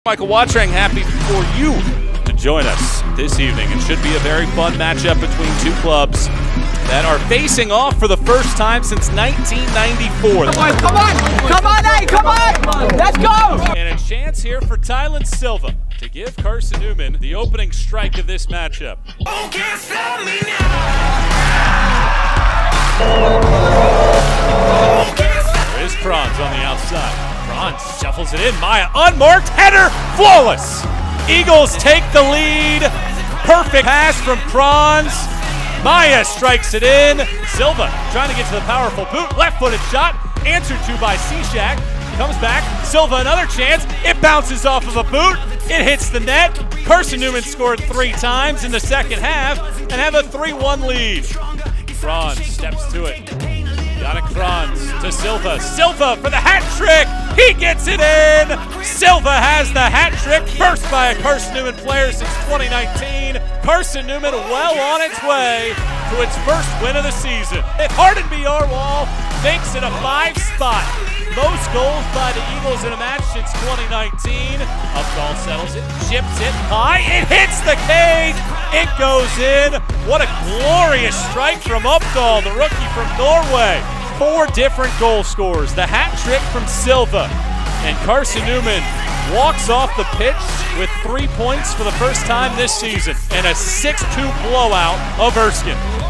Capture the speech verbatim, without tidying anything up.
Michael Watrang, happy for you to join us this evening. It should be a very fun matchup between two clubs that are facing off for the first time since nineteen ninety-four. Come on, come on, come on, hey, come on, let's go! And a chance here for Tylen Silva to give Carson-Newman the opening strike of this matchup. Oh, can't stop me now. There is Franz on the outside. Franz shuffles it in. Maya unmarked header, flawless. Eagles take the lead. Perfect pass from Franz. Maya strikes it in. Silva trying to get to the powerful boot. Left-footed shot, answered to by Cishak. Comes back. Silva another chance. It bounces off of a boot. It hits the net. Carson-Newman scored three times in the second half and have a three one lead. Franz steps to it. Yannick Franz to Silva. Silva for the hat trick. He gets it in. Silva has the hat trick. First by a Carson-Newman player since twenty nineteen. Carson-Newman well on its way to its first win of the season. If Harden B R Wall makes it a five spot. Most goals by the Eagles in a match since twenty nineteen. Updahl settles it, chips it high. It hits the cage. It goes in. What a glorious strike from Updahl, the rookie from Norway. Four different goal scorers. The hat trick from Silva. And Carson-Newman walks off the pitch with three points for the first time this season and a six two blowout of Erskine.